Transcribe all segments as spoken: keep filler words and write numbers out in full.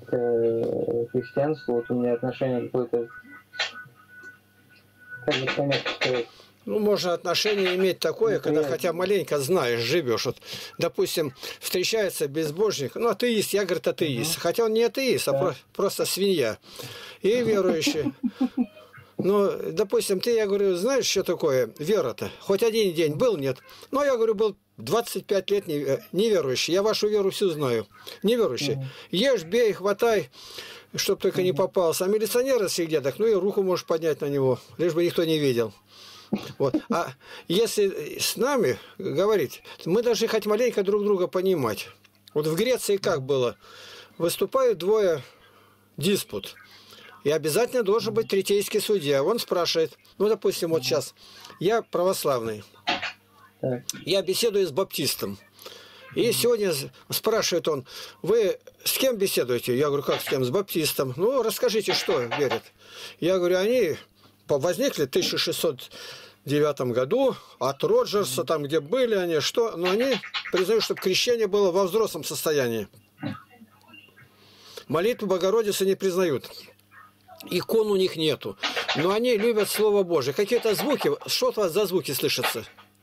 к христианству, вот у меня отношение какое-то, как бы понять, что... Ну, можно отношение иметь такое, когда хотя маленько знаешь, живешь. Вот, допустим, встречается безбожник, ну, атеист, я, говорит, атеист. Угу. Хотя он не атеист, а да. про просто свинья. И верующий. Ну, допустим, ты, я говорю, знаешь, что такое вера-то? Хоть один день был, нет? Но я говорю, был двадцать пять лет неверующий. Я вашу веру всю знаю. Неверующий. Угу. Ешь, бей, хватай, чтоб только угу. не попался. А милиционеры сидят, так, ну и руку можешь поднять на него, лишь бы никто не видел. Вот. А если с нами говорить, мы должны хоть маленько друг друга понимать. Вот в Греции как было? Выступают двое, диспут. И обязательно должен быть третейский судья. Он спрашивает, ну, допустим, вот сейчас, я православный, я беседую с баптистом. И сегодня спрашивает он, вы с кем беседуете? Я говорю, как с кем? С баптистом. Ну, расскажите, что верят. Я говорю, они... возникли в тысяча шестьсот девятом году от Роджерса, там где были они, что, но они признают, чтобы крещение было во взрослом состоянии. Молитву Богородицы не признают. Икон у них нету. Но они любят Слово Божие. Какие-то звуки, что у вас за звуки слышатся?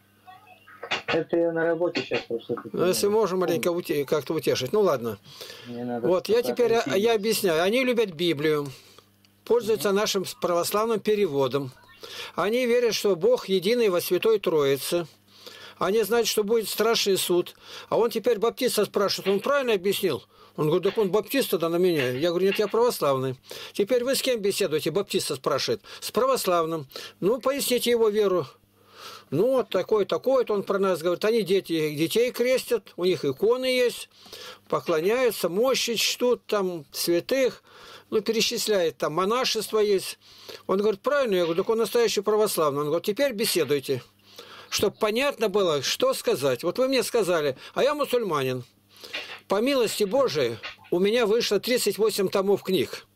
Это я на работе сейчас просто. Ну, если можем маленько уте как-то утешить. Ну ладно. Вот, я теперь я объясняю. Они любят Библию. Пользуются нашим православным переводом. Они верят, что Бог единый во Святой Троице. Они знают, что будет страшный суд. А он теперь баптиста спрашивает, он правильно объяснил? Он говорит, так он баптист тогда на меня. Я говорю, нет, я православный. Теперь вы с кем беседуете? Баптиста спрашивает. С православным. Ну, поясните его веру. Ну, вот такой, такой, он про нас говорит. Они дети, детей крестят, у них иконы есть, поклоняются, мощи чтут, там, святых. Ну, перечисляет, там, монашество есть. Он говорит, правильно? Я говорю, так он настоящий православный. Он говорит, теперь беседуйте, чтобы понятно было, что сказать. Вот вы мне сказали, а я мусульманин. По милости Божией у меня вышло тридцать восемь томов книг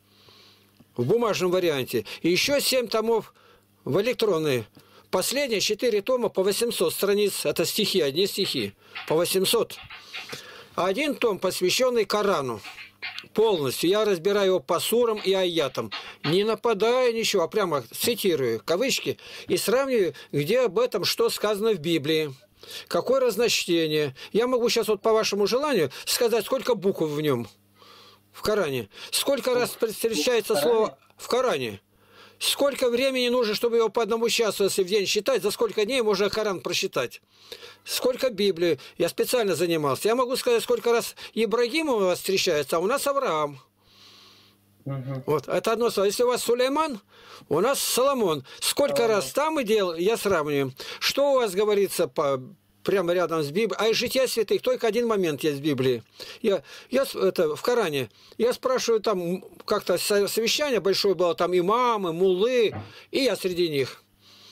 в бумажном варианте. И еще семь томов в электронной. Последние четыре тома по восемьсот страниц. Это стихи, одни стихи. По восемьсот. А один том, посвященный Корану. Полностью. Я разбираю его по сурам и аятам. Не нападая ничего, а прямо цитирую, кавычки, и сравниваю, где об этом что сказано в Библии. Какое разночтение. Я могу сейчас вот по вашему желанию сказать, сколько букв в нем, в Коране. Сколько раз встречается слово в Коране. Сколько времени нужно, чтобы его по одному часу, если в день считать, за сколько дней можно Коран прочитать. Сколько Библии. Я специально занимался. Я могу сказать, сколько раз Ибрагим у вас встречается, а у нас Авраам. Угу. Вот, это одно слово. Если у вас Сулейман, у нас Соломон. Сколько ага. раз там и дел, я сравниваю. Что у вас говорится по, прямо рядом с Библией? А из жития святых только один момент есть в Библии. Я, я это, в Коране. Я спрашиваю, там как-то совещание большое было, там имамы, муллы, и я среди них.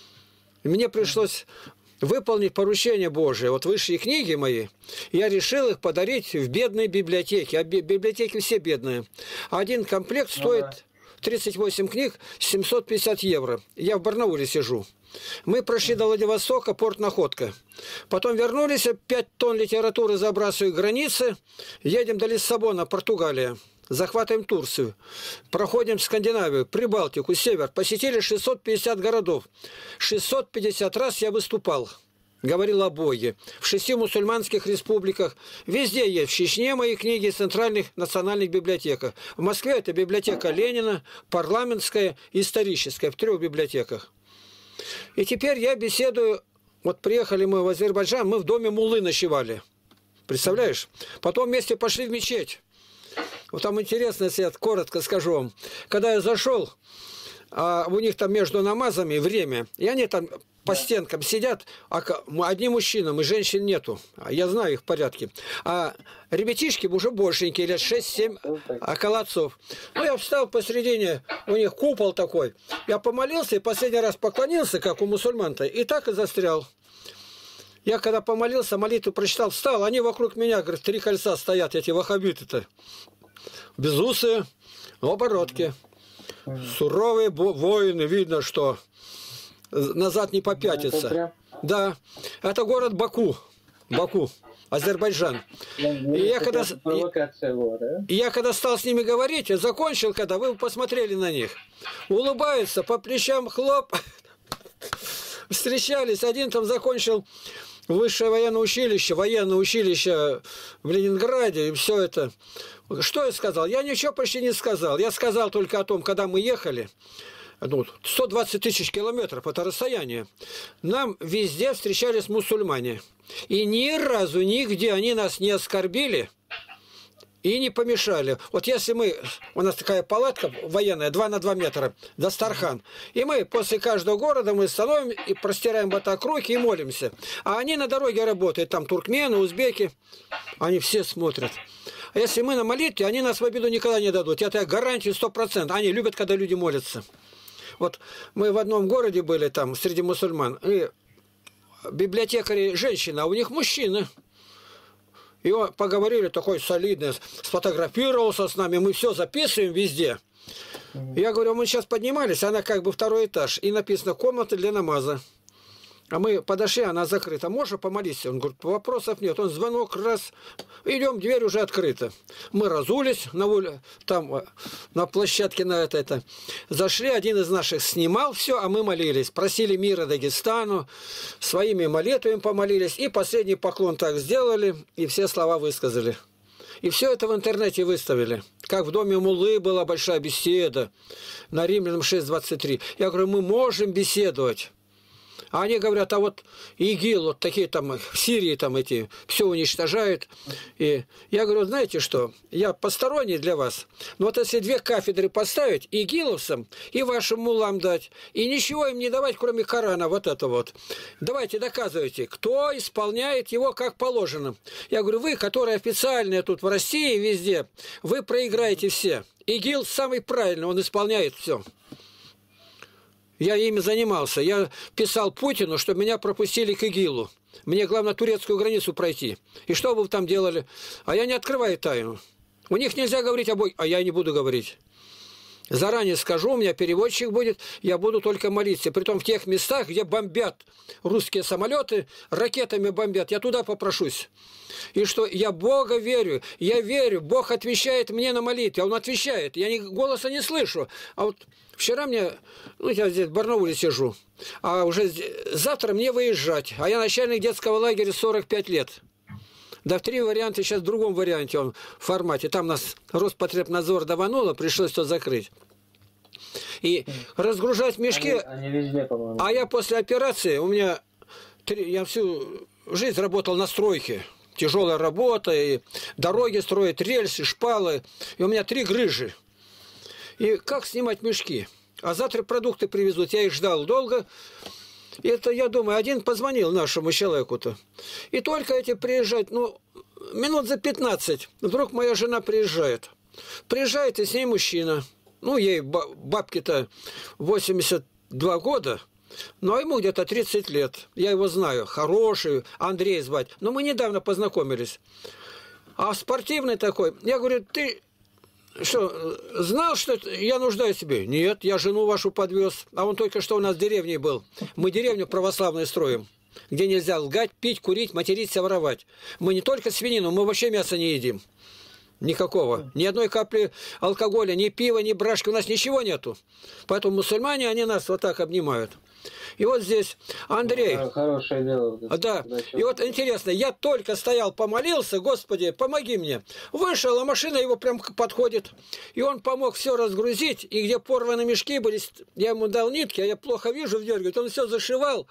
И мне пришлось выполнить поручение Божие. Вот высшие книги мои, я решил их подарить в бедные библиотеки. А библиотеки все бедные. Один комплект стоит тридцать восемь книг, семьсот пятьдесят евро. Я в Барнауле сижу. Мы прошли до Владивостока, порт Находка. Потом вернулись, пять тонн литературы забрасываю границы, едем до Лиссабона, Португалия. Захватываем Турцию, проходим Скандинавию, Прибалтику, Север. Посетили шестьсот пятьдесят городов. шестьсот пятьдесят раз я выступал, говорил о Боге. В шести мусульманских республиках. Везде есть. В Чечне мои книги, в центральных национальных библиотеках. В Москве это библиотека Ленина, парламентская, историческая. В трех библиотеках. И теперь я беседую. Вот приехали мы в Азербайджан, мы в доме муллы ночевали. Представляешь? Потом вместе пошли в мечеть. Вот там интересно, если я коротко скажу вам. Когда я зашел, а у них там между намазами время, и они там по стенкам сидят, а одни мужчины, и женщин нету. Я знаю их в порядке. А ребятишки уже большенькие, лет шесть-семь, около отцов. Ну, я встал посередине, у них купол такой. Я помолился и последний раз поклонился, как у мусульман-то, и так и застрял. Я когда помолился, молитву прочитал, встал, они вокруг меня, говорят, три кольца стоят, эти ваххабиты-то. Безусые, в оборотке. Суровые воины, видно, что назад не попятятся. Да, это город Баку. Баку. Азербайджан. И я когда, и я когда стал с ними говорить, я закончил, когда вы посмотрели на них, улыбаются, по плечам хлоп, встречались, один там закончил высшее военное училище, военное училище в Ленинграде, и все это. Что я сказал? Я ничего почти не сказал. Я сказал только о том, когда мы ехали, ну, сто двадцать тысяч километров, это расстояние, нам везде встречались мусульмане. И ни разу, нигде они нас не оскорбили и не помешали. Вот если мы, у нас такая палатка военная, два на два метра, Дастархан, и мы после каждого города мы становим и простираем вот так руки и молимся. А они на дороге работают, там туркмены, узбеки, они все смотрят. А если мы на молитве, они нас в обиду никогда не дадут. Я тебе гарантию сто процентов. Они любят, когда люди молятся. Вот мы в одном городе были там, среди мусульман, и библиотекари женщина, а у них мужчина. И он, поговорили, такой солидный, сфотографировался с нами, мы все записываем везде. Я говорю, мы сейчас поднимались, она как бы второй этаж, и написано «комната для намаза». А мы подошли, она закрыта. Можно помолиться? Он говорит, вопросов нет. Он звонок, раз, идем, дверь уже открыта. Мы разулись на улице, там на площадке на это, это. Зашли, один из наших снимал все, а мы молились. Просили мира Дагестану, своими молитвами помолились. И последний поклон так сделали, и все слова высказали. И все это в интернете выставили. Как в доме Муллы была большая беседа на Римлянам шесть двадцать три. Я говорю, мы можем беседовать. А они говорят, а вот ИГИЛ, вот такие там, в Сирии там эти, все уничтожают. И я говорю, знаете что, я посторонний для вас, но вот если две кафедры поставить, ИГИЛовцам и вашим муллам дать, и ничего им не давать, кроме Корана, вот это вот. Давайте доказывайте, кто исполняет его как положено. Я говорю, вы, которые официальные тут в России, везде, вы проиграете все. ИГИЛ самый правильный, он исполняет все. Я ими занимался. Я писал Путину, чтобы меня пропустили к ИГИЛу. Мне главное турецкую границу пройти. И что вы там делали? А я не открываю тайну. У них нельзя говорить обои, а я не буду говорить. Заранее скажу, у меня переводчик будет, я буду только молиться. Притом в тех местах, где бомбят русские самолеты, ракетами бомбят, я туда попрошусь. И что я Бога верю, я верю, Бог отвечает мне на молитве, а Он отвечает, я ни, голоса не слышу. А вот вчера мне, ну я здесь в Барнауле сижу, а уже завтра мне выезжать, а я начальник детского лагеря сорок пять лет. Да в три варианта, сейчас в другом варианте он в формате. Там нас Роспотребнадзор давануло, пришлось то закрыть. И разгружать мешки. Они, они везде, по-моему. А я после операции, у меня, три, я всю жизнь работал на стройке. Тяжелая работа, и дороги строят, рельсы, шпалы. И у меня три грыжи. И как снимать мешки? А завтра продукты привезут. Я их ждал долго. И это, я думаю, один позвонил нашему человеку-то. И только эти приезжают, ну, минут за пятнадцать, вдруг моя жена приезжает. Приезжает, и с ней мужчина. Ну, ей бабке-то восемьдесят два года, но ему где-то тридцать лет. Я его знаю, хороший, Андрей звать. Но мы недавно познакомились. А спортивный такой. Я говорю, ты... Что, знал, что я нуждаюсь в тебе? Нет, я жену вашу подвез. А он только что у нас в деревне был. Мы деревню православную строим, где нельзя лгать, пить, курить, материться, воровать. Мы не только свинину, мы вообще мясо не едим. Никакого. Ни одной капли алкоголя, ни пива, ни брашки. У нас ничего нету. Поэтому мусульмане, они нас вот так обнимают. И вот здесь Андрей. Хорошее дело. Да. И вот интересно, я только стоял, помолился, Господи, помоги мне. Вышел, а машина его прям подходит. И он помог все разгрузить. И где порваны мешки были, я ему дал нитки, а я плохо вижу, вдергивает. Он все зашивал.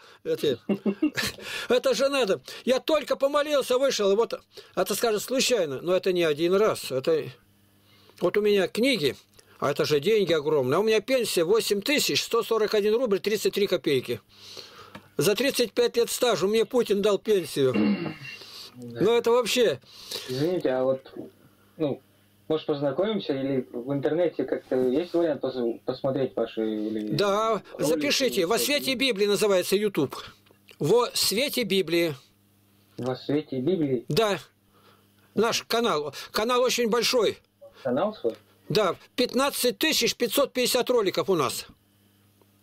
Это же надо. Я только помолился, вышел. И вот это скажет случайно. Но это не один раз. Это... Вот у меня книги. А это же деньги огромные. А у меня пенсия восемь тысяч сто сорок один рубль тридцать три копейки. За тридцать пять лет стажа мне Путин дал пенсию. Да. Ну это вообще... Извините, а вот, ну, может познакомимся или в интернете как-то есть вариант посмотреть ваши... Или... Да, ролики, запишите. «Во свете Библии» называется YouTube. «Во свете Библии». «Во свете Библии»? Да. Наш канал. Канал очень большой. Канал свой? Да, пятнадцать тысяч пятьсот пятьдесят роликов у нас.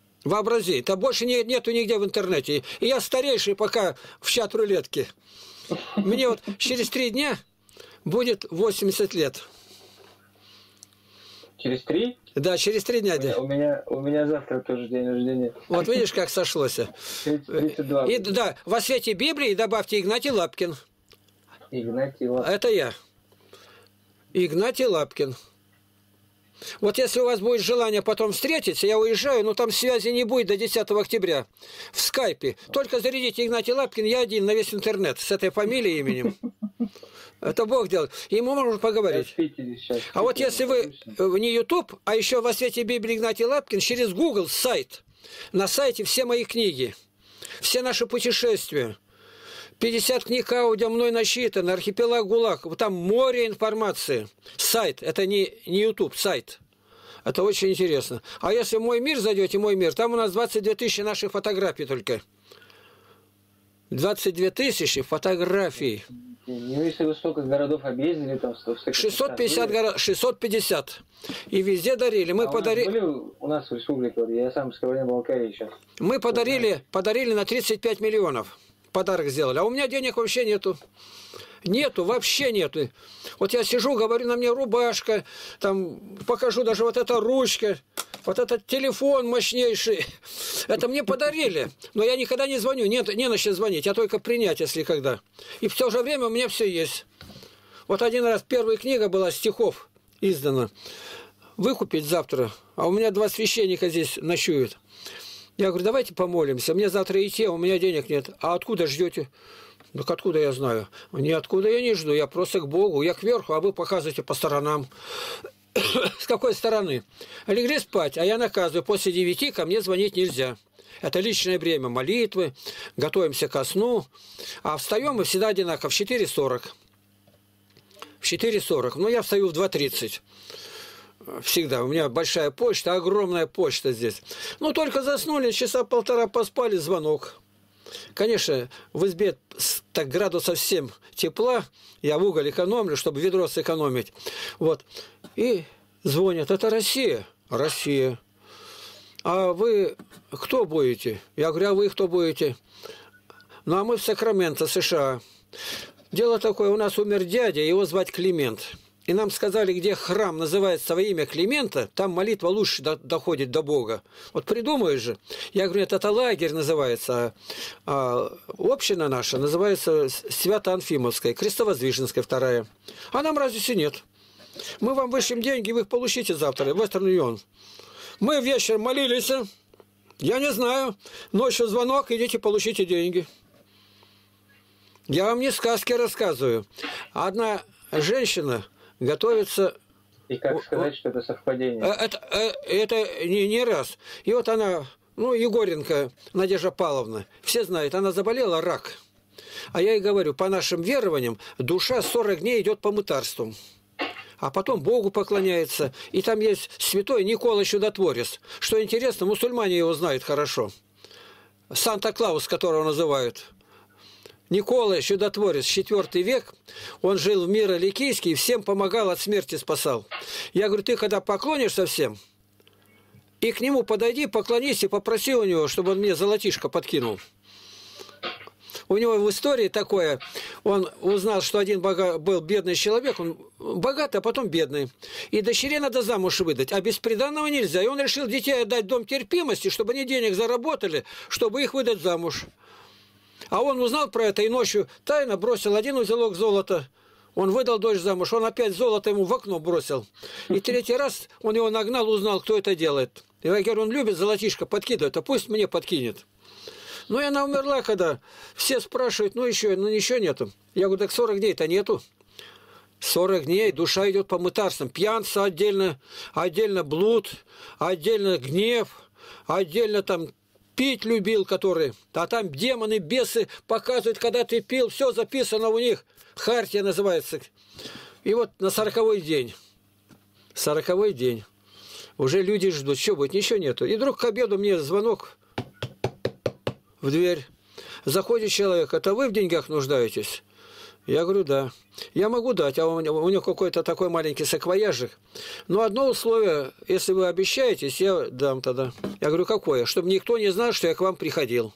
Вообрази, это больше не, нету нигде в интернете. И я старейший пока в чат рулетки. Мне вот через три дня будет восемьдесят лет. Через три? Да, через три дня. У меня, у меня, у меня завтра тоже день рождения. Вот видишь, как сошлось. тридцать два. И, да, во свете Библии добавьте Игнатий Лапкин. Игнатий Лапкин. Это я. Игнатий Лапкин. Вот если у вас будет желание потом встретиться, я уезжаю, но там связи не будет до десятого октября. В скайпе. Только зарядите Игнатий Лапкин, я один на весь интернет с этой фамилией и именем. Это Бог делает. И мы можем поговорить. А вот если вы не YouTube, а еще во свете Библии Игнатий Лапкин, через Google сайт. На сайте все мои книги. Все наши путешествия. пятьдесят книг аудио мной насчитаны, архипелаг ГУЛАГ. Там море информации. Сайт. Это не, не YouTube, сайт. Это очень интересно. А если в мой мир зайдете, мой мир, там у нас двадцать две тысячи наших фотографий только. двадцать две тысячи фотографий. Ну, если вы столько городов объездили, там шестьсот пятьдесят городов, шестьсот пятьдесят. И везде дарили. Мы а подарили. У нас, были, у нас в республике, я сам с Кабардино-Балкарии сейчас. Мы подарили, подарили на тридцать пять миллионов. Подарок сделали. А у меня денег вообще нету. Нету, вообще нету. Вот я сижу, говорю, на мне рубашка, там покажу даже вот эта ручка, вот этот телефон мощнейший. Это мне подарили. Но я никогда не звоню, нет, не на что звонить, я только принять, если когда. И в то же время у меня все есть. Вот один раз первая книга была стихов издана. Выкупить завтра, а у меня два священника здесь ночуют. Я говорю, давайте помолимся, мне завтра идти, а у меня денег нет. А откуда ждете? Так откуда я знаю? Ниоткуда я не жду, я просто к Богу, я кверху, а вы показываете по сторонам. С какой стороны? Легли спать, а я наказываю, после девяти ко мне звонить нельзя. Это личное время молитвы, готовимся ко сну. А встаем мы всегда одинаково, в четыре сорок. В четыре сорок, но я встаю в два тридцать. Всегда. У меня большая почта, огромная почта здесь. Ну, только заснули, часа полтора поспали, звонок. Конечно, в избе так градусов семь тепла, я в уголь экономлю, чтобы ведро сэкономить. Вот. И звонят, это Россия. Россия. А вы кто будете? Я говорю, а вы кто будете? Ну, а мы в Сакраменто, США. Дело такое, у нас умер дядя, его звать Климент. И нам сказали, где храм называется во имя Климента, там молитва лучше до, доходит до Бога. Вот придумаешь же. Я говорю, это, это лагерь называется, а, а община наша называется Свято-Анфимовская, Крестовоздвиженская вторая. А нам разницы нет. Мы вам вышлем деньги, вы их получите завтра, Western Union. Мы вечером молились, я не знаю, ночью звонок, идите получите деньги. Я вам не сказки рассказываю. Одна женщина готовится... И как сказать, что это совпадение? Это, это не, не раз. И вот она, ну, Егоренко Надежда Павловна, все знают, она заболела рак. А я ей говорю, по нашим верованиям, душа сорок дней идет по мытарству. А потом Богу поклоняется. И там есть святой Никола Чудотворец. Что интересно, мусульмане его знают хорошо. Санта-Клаус, которого называют. Никола Чудотворец, четвёртый век, он жил в Миро-Ликийске и всем помогал, от смерти спасал. Я говорю, ты когда поклонишься всем, и к нему подойди, поклонись и попроси у него, чтобы он мне золотишко подкинул. У него в истории такое, он узнал, что один бога, был бедный человек, он богатый, а потом бедный. И дочерей надо замуж выдать, а без приданного нельзя. И он решил детей отдать в дом терпимости, чтобы они денег заработали, чтобы их выдать замуж. А он узнал про это и ночью тайно бросил один узелок золота. Он выдал дочь замуж, он опять золото ему в окно бросил. И третий раз он его нагнал, узнал, кто это делает. И я говорю, он любит золотишко подкидывать, а пусть мне подкинет. Ну и она умерла, когда все спрашивают, ну еще, ну ничего нету. Я говорю, так сорок дней-то нету. сорок дней, душа идет по мытарствам. Пьянство отдельно, отдельно блуд, отдельно гнев, отдельно там... Пить любил, который, а там демоны, бесы показывают, когда ты пил, все записано у них, хартия называется. И вот на сороковой день, сороковой день, уже люди ждут, что будет, ничего нету. И вдруг к обеду мне звонок в дверь. Заходит человек, это вы в деньгах нуждаетесь? Я говорю, да. Я могу дать, а у него, у него какой-то такой маленький саквояжик. Но одно условие, если вы обещаетесь, я дам тогда. Я говорю, какое? Чтобы никто не знал, что я к вам приходил.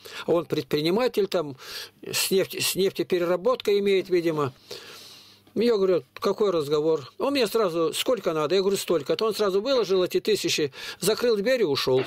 А он предприниматель, там, с, нефти, с нефтепереработкой имеет, видимо. Я говорю, какой разговор? Он мне сразу, сколько надо? Я говорю, столько. То он сразу выложил эти тысячи, закрыл дверь и ушел.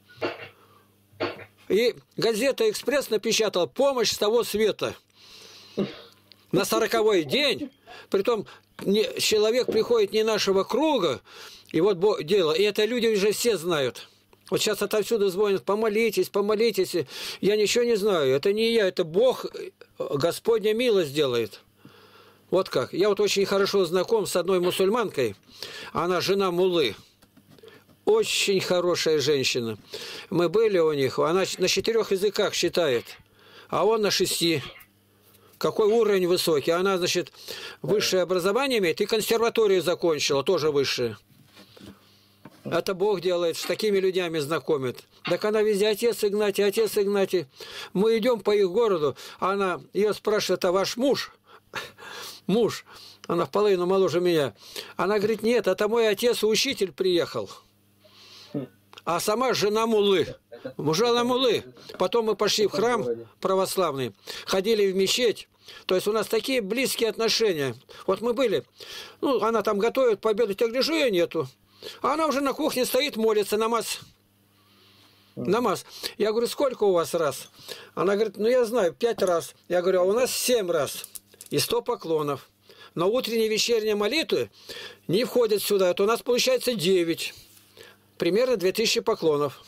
И газета «Экспресс» напечатала «Помощь с того света». На сороковой день, притом не, человек приходит не нашего круга, и вот дело, и это люди уже все знают. Вот сейчас отовсюду звонят, помолитесь, помолитесь. Я ничего не знаю, это не я, это Бог, Господня милость делает. Вот как. Я вот очень хорошо знаком с одной мусульманкой, она жена муллы. Очень хорошая женщина. Мы были у них, она на четырех языках считает, а он на шести. Какой уровень высокий. Она, значит, высшее образование имеет и консерваторию закончила, тоже высшее. Это Бог делает, с такими людьми знакомит. Так она везде, отец Игнатий, отец Игнатий. Мы идем по их городу, она, ее спрашивает, это ваш муж? Муж. Она в половину моложе меня. Она говорит, нет, это мой отец, учитель приехал. А сама жена муллы. Жена муллы. Потом мы пошли в храм православный, ходили в мечеть. То есть у нас такие близкие отношения. Вот мы были. Ну, она там готовит пообедать, я гляжу, ее нету. А она уже на кухне стоит, молится, намаз. Намаз. Я говорю, сколько у вас раз? Она говорит, ну я знаю, пять раз. Я говорю, а у нас семь раз. И сто поклонов. Но утренние и вечерние молитвы не входят сюда. Это у нас получается девять. Примерно две тысячи поклонов.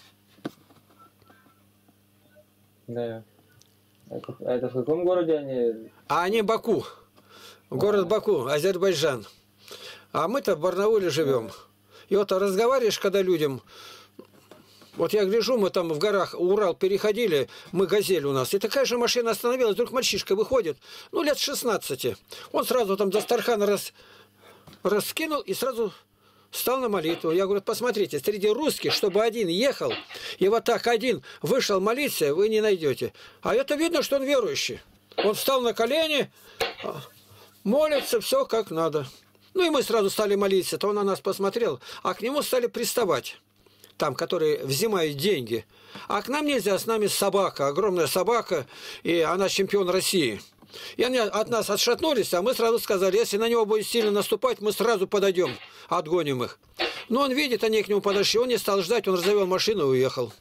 Да. Это, это в каком городе они? А они Баку. Город Баку, Азербайджан. А мы-то в Барнауле живем. И вот разговариваешь, когда людям... Вот я гляжу, мы там в горах Урал переходили, мы «Газель» у нас. И такая же машина остановилась, вдруг мальчишка выходит, ну, лет шестнадцати. Он сразу там Дастархан рас... раскинул и сразу... Стал на молитву. Я говорю, посмотрите, среди русских, чтобы один ехал, и вот так один вышел молиться, вы не найдете. А это видно, что он верующий. Он встал на колени, молится, все как надо. Ну и мы сразу стали молиться. То он на нас посмотрел, а к нему стали приставать. Там, которые взимают деньги. А к нам нельзя, с нами собака, огромная собака, и она чемпион России. И они от нас отшатнулись, а мы сразу сказали, если на него будет сильно наступать, мы сразу подойдем, отгоним их. Но он видит, они к нему подошли, он не стал ждать, он завел машину и уехал.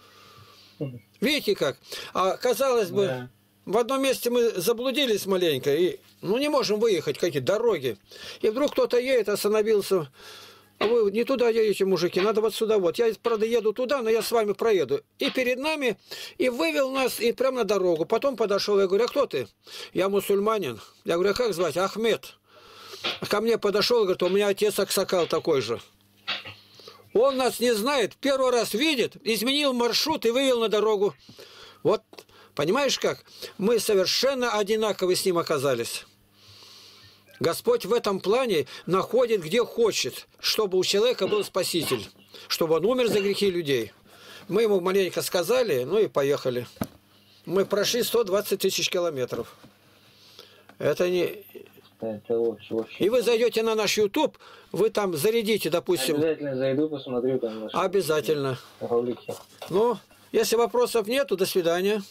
Видите как? А казалось бы, да. В одном месте мы заблудились маленько, и ну не можем выехать, какие дороги. И вдруг кто-то едет, остановился. А вы не туда едете, мужики, надо вот сюда вот. Я, правда, еду туда, но я с вами проеду. И перед нами, и вывел нас, и прямо на дорогу. Потом подошел, я говорю, а кто ты? Я мусульманин. Я говорю, а как звать? Ахмед. Ко мне подошел, говорит, у меня отец Аксакал такой же. Он нас не знает, первый раз видит, изменил маршрут и вывел на дорогу. Вот, понимаешь как? Мы совершенно одинаковы с ним оказались. Господь в этом плане находит, где хочет, чтобы у человека был спаситель, чтобы он умер за грехи людей. Мы ему маленько сказали, ну и поехали. Мы прошли сто двадцать тысяч километров. Это не... Это очень, очень... И вы зайдете на наш YouTube, вы там зарядите, допустим... Обязательно зайду, посмотрю там наши... Обязательно. Ролики. Ну, если вопросов нету, до свидания.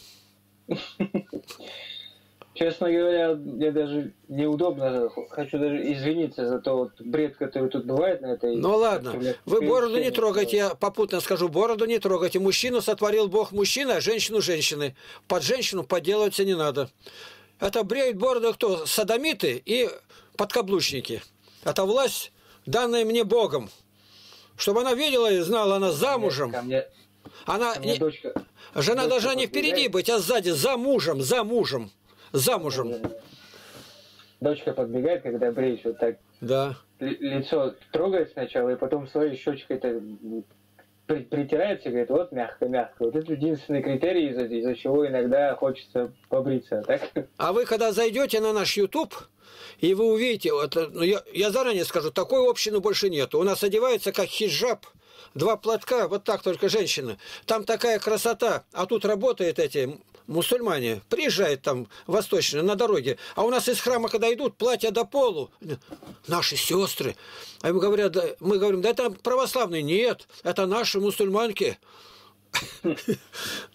Честно говоря, мне даже неудобно, хочу даже извиниться за тот бред, который тут бывает на этой... Ну ладно, вы бороду не трогайте, я попутно скажу, бороду не трогайте. Мужчину сотворил Бог мужчина, а женщину женщины. Под женщину подделываться не надо. Это бреют бороду кто? Содомиты и подкаблучники. Это власть, данная мне Богом. Чтобы она видела и знала, она замужем. Ко мне, она ко мне не... дочка, Жена дочка должна не впереди подбегает. быть, а сзади, за мужем, за мужем. Замужем. Дочка подбегает, когда бреешь, вот так Да. лицо трогает сначала, и потом своей щечкой-то при, притирается и говорит, вот мягко-мягко. Вот это единственный критерий, из-за из чего иногда хочется побриться. Так? А вы когда зайдете на наш YouTube, и вы увидите, вот, ну, я, я заранее скажу, такой общины больше нету. У нас одевается как хиджаб, два платка, вот так только женщины. Там такая красота, а тут работают эти... Мусульмане приезжают там восточные на дороге, а у нас из храма, когда идут, платья до полу. Наши сестры. А мы, говорят, да, мы говорим, да это православные. Нет, это наши мусульманки.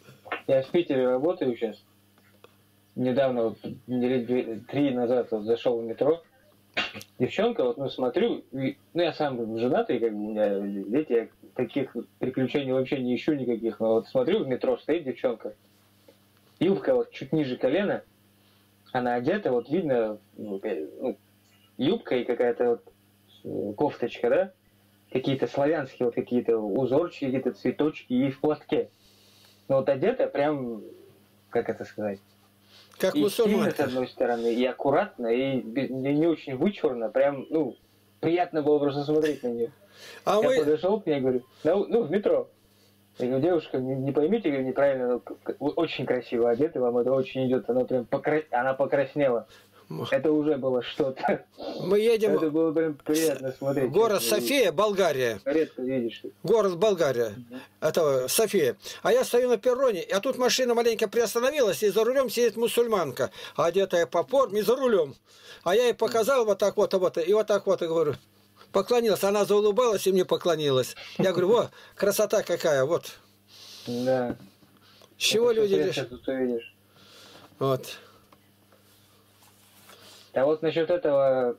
Я в Питере работаю сейчас. Недавно, вот, недели три назад вот, зашел в метро. Девчонка, вот, ну, смотрю, и, ну, я сам женатый, как бы, у меня дети, я таких приключений вообще не ищу никаких, но вот смотрю, в метро стоит девчонка, юбка вот чуть ниже колена, она одета, вот видно, ну, юбка и какая-то вот кофточка, да, какие-то славянские вот какие-то узорчики, какие-то цветочки и в платке. Но вот одета прям, как это сказать, как и стильно, с мусульманка. одной стороны, и аккуратно, и не, не очень вычурно, прям, ну, приятно было просто смотреть на нее. А Я мы... подошел к ней, говорю, ну, ну в метро. Я говорю, девушка, не, не поймите, говорю, неправильно, но вы очень красиво одеты, вам это очень идет, она прям покра... она покраснела. Это уже было что-то. Мы едем... Это было прям приятно смотреть. Город София, Болгария. Редко видишь. Город Болгария. Mm-hmm. Это София. А я стою на перроне, а тут машина маленько приостановилась, и за рулем сидит мусульманка, одетая по форме, за рулем. А я ей показал вот так вот, вот, и вот так вот, и говорю, поклонилась. Она заулыбалась и мне поклонилась. Я говорю, во, красота какая, вот. Да. С чего это люди... Тут увидишь. Вот. А вот насчет этого,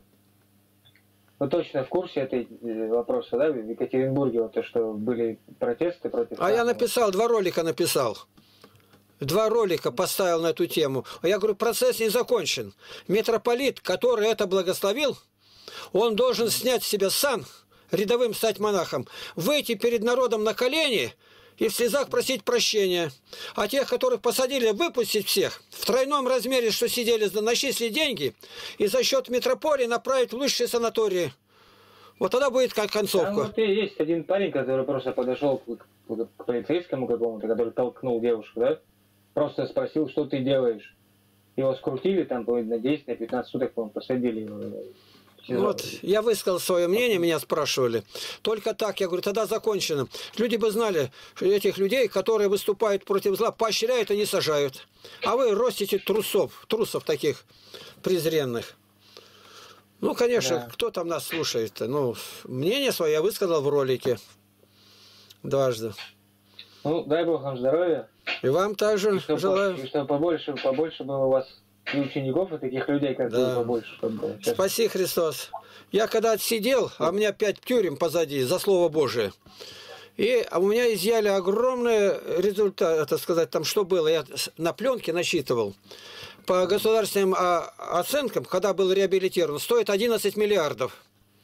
вы точно в курсе этой вопроса, да, в Екатеринбурге, вот то, что были протесты против... А я написал, два ролика написал. Два ролика поставил на эту тему. Я говорю, процесс не закончен. Митрополит, который это благословил, он должен снять с себя сан, рядовым стать монахом, выйти перед народом на колени и в слезах просить прощения. А тех, которых посадили, выпустить всех в тройном размере, что сидели, начислить деньги и за счет митрополии направить в лучшие санатории. Вот тогда будет как концовка. Там вот и есть один парень, который просто подошел к, к, к полицейскому какому-то, который толкнул девушку, да? Просто спросил, что ты делаешь. Его скрутили, там, на десять-пятнадцать суток, по-моему, посадили его. Вот, я высказал свое мнение, меня спрашивали. Только так, я говорю, тогда закончено. Люди бы знали, что этих людей, которые выступают против зла, поощряют и не сажают. А вы ростите трусов, трусов таких презренных. Ну, конечно, да. Кто там нас слушает-то? Ну, мнение свое я высказал в ролике. Дважды. Ну, дай Бог вам здоровья. И вам также и чтобы, желаю. И чтобы побольше, побольше было у вас и учеников, и таких людей, как да. вы, побольше. Чтобы... Спаси Христос. Я когда отсидел, а у меня пять тюрем позади за Слово Божие. И у меня изъяли огромный результат, это сказать, там что было. Я на пленке насчитывал. По государственным оценкам, когда был реабилитирован, стоит одиннадцать миллиардов.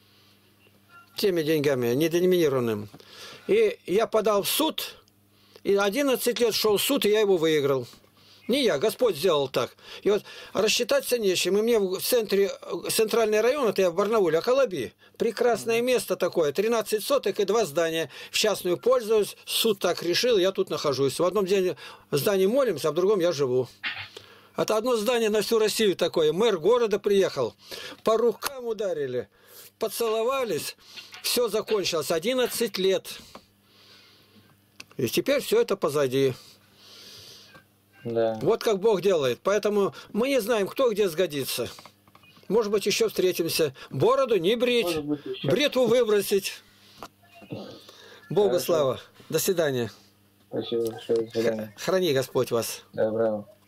Теми деньгами, неденоминированным. И я подал в суд, и одиннадцать лет шел суд, и я его выиграл. Не я, Господь сделал так. И вот рассчитаться нечем. И мне в центре, центральный район, это я в Барнауле, Акалаби. Прекрасное место такое. тринадцать соток и два здания. В частную пользуюсь. Суд так решил, я тут нахожусь. В одном здании молимся, а в другом я живу. Это одно здание на всю Россию такое. Мэр города приехал. По рукам ударили. Поцеловались. Все закончилось. одиннадцать лет. И теперь все это позади. Да. Вот как Бог делает. Поэтому мы не знаем, кто где сгодится. Может быть, еще встретимся. Бороду не брить. Бритву выбросить. Богу Хорошо. Слава. До свидания. Спасибо большое. До свидания. Храни Господь вас. Да, браво.